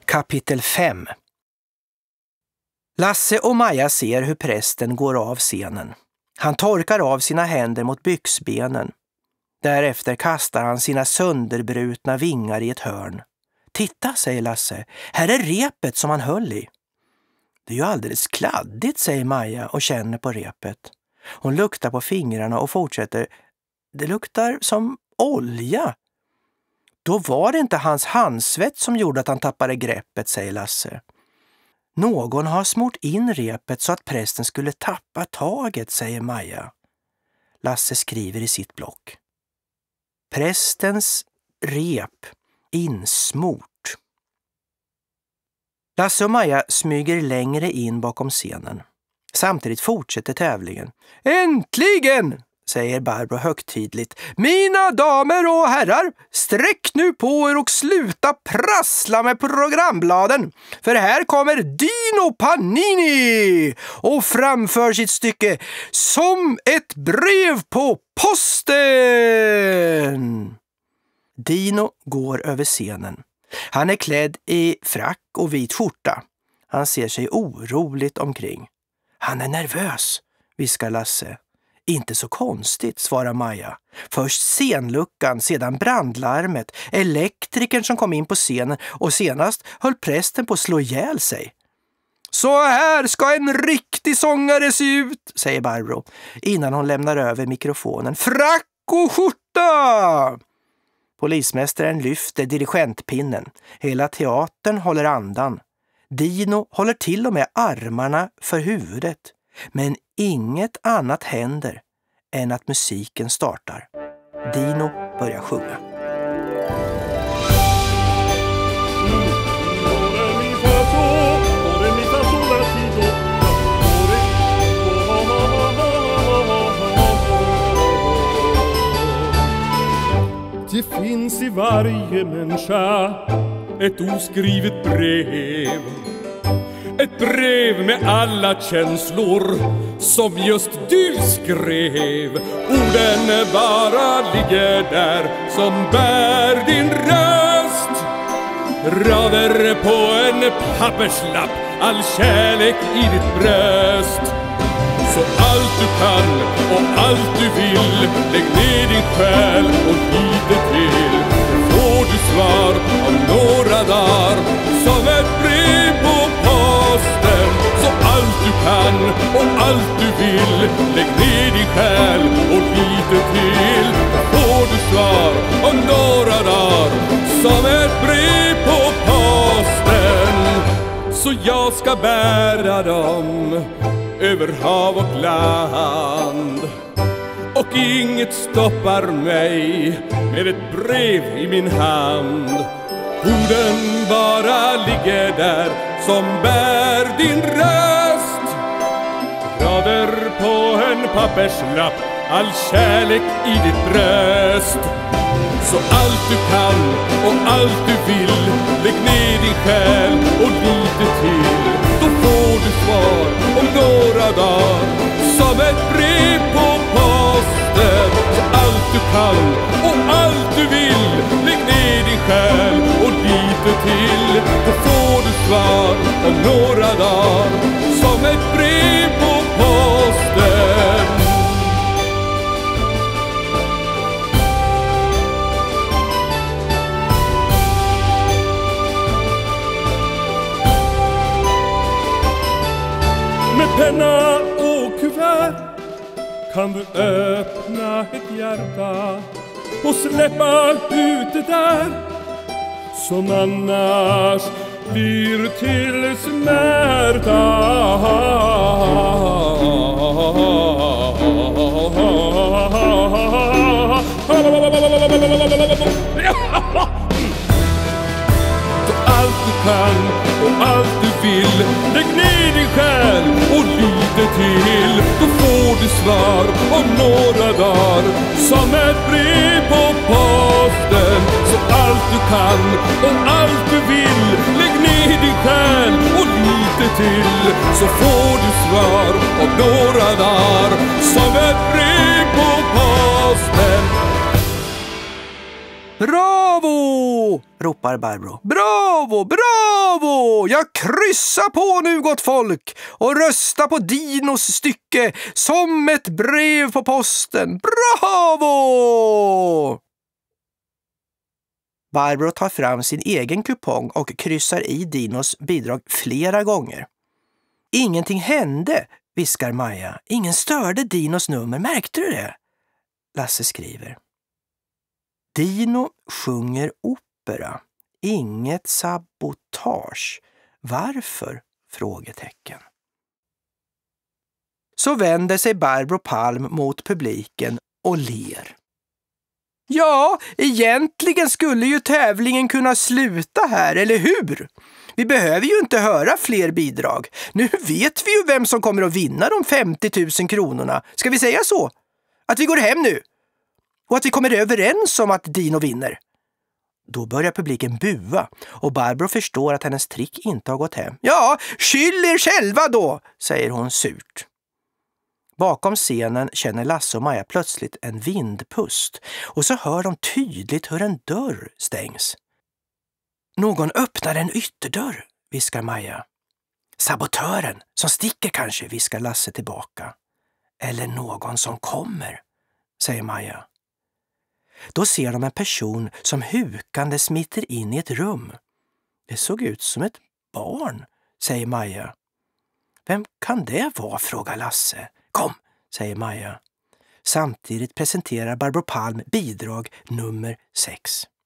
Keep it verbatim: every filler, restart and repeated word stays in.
Kapitel fem. Lasse och Maja ser hur prästen går av scenen. Han torkar av sina händer mot byxbenen. Därefter kastar han sina sönderbrutna vingar i ett hörn. Titta, säger Lasse, här är repet som han höll i. Det är ju alldeles kladdigt, säger Maja och känner på repet. Hon luktar på fingrarna och fortsätter. Det luktar som olja. Då var det inte hans handsvett som gjorde att han tappade greppet, säger Lasse. Någon har smort in repet så att prästen skulle tappa taget, säger Maja. Lasse skriver i sitt block. Prästens rep insmort. Lasse och Maja smyger längre in bakom scenen. Samtidigt fortsätter tävlingen. Äntligen, säger Barbro högtidligt. Mina damer och herrar, sträck nu på er och sluta prassla med programbladen. För här kommer Dino Panini och framför sitt stycke Som ett brev på posten. Dino går över scenen. Han är klädd i frack och vit skjorta. Han ser sig oroligt omkring. Han är nervös, viskar Lasse. Inte så konstigt, svarar Maja. Först scenluckan, sedan brandlarmet, elektrikern som kom in på scenen och senast höll prästen på att slå ihjäl sig. Så här ska en riktig sångare se ut, säger Barbro, innan hon lämnar över mikrofonen. Frack och skjorta! Polismästaren lyfter dirigentpinnen. Hela teatern håller andan. Dino håller till och med armarna för huvudet. Men inget annat händer än att musiken startar. Dino börjar sjunga. Det finns i varje människa ett oskrivet brev. Ett brev med alla känslor som just du skrev. Orden bara ligger där som bär din röst. Rader på en papperslapp, all kärlek i ditt bröst. Så allt du kan och allt du vill, lägg ner din själ och lite till. Får du svar om några dagar som ett brev på posten. Så allt du kan och allt du vill, lägg ner din själ och lite till. Får du svar om några dagar som ett brev på posten. Så jag ska bära dem över hav och land. Och inget stoppar mig med ett brev i min hand. Orden bara ligger där som bär din röst. Rader på en papperslapp, all kärlek i ditt bröst. Så allt du kan och allt du vill, lägg ner din själ och lite till. Då får du svar om några dagar som ett brev på posten. Så allt du kan och allt du vill, lägg ner din själ och lite till. Då får du svar om några dagar som ett brev på posten. Med penna och kuvert kan du öppna ett hjärta och släppa ut det där som annars blir till smärta. Så allt du kan och allt du vill, lägg ner din själ och lite till. Då får du svar om några dagar som ett brev på posten. Så allt du kan och allt du vill, lägg ner din själ och lite till. Så får du svar om några dagar som ett brev på posten. Bravo! Bravo! Ropar Barbro. Bravo, bravo! Jag kryssar på nu, gott folk, och rösta på Dinos stycke som ett brev på posten. Bravo! Barbro tar fram sin egen kupong och kryssar i Dinos bidrag flera gånger. Ingenting hände, viskar Maja. Ingen störde Dinos nummer, märkte du det? Lasse skriver. Dino sjunger opera. Inget sabotage. Varför? Frågetecken. Så vänder sig Barbro Palm mot publiken och ler. Ja, egentligen skulle ju tävlingen kunna sluta här, eller hur? Vi behöver ju inte höra fler bidrag. Nu vet vi ju vem som kommer att vinna de femtio tusen kronorna. Ska vi säga så? Att vi går hem nu? Och att vi kommer överens om att Dino vinner? Då börjar publiken bua och Barbro förstår att hennes trick inte har gått hem. Ja, skyll er själva då, säger hon surt. Bakom scenen känner Lasse och Maja plötsligt en vindpust och så hör de tydligt hur en dörr stängs. Någon öppnar en ytterdörr, viskar Maja. Sabotören som sticker kanske, viskar Lasse tillbaka. Eller någon som kommer, säger Maja. Då ser de en person som hukande smiter in i ett rum. Det såg ut som ett barn, säger Maja. Vem kan det vara, frågar Lasse. Kom, säger Maja. Samtidigt presenterar Barbro Palm bidrag nummer sex.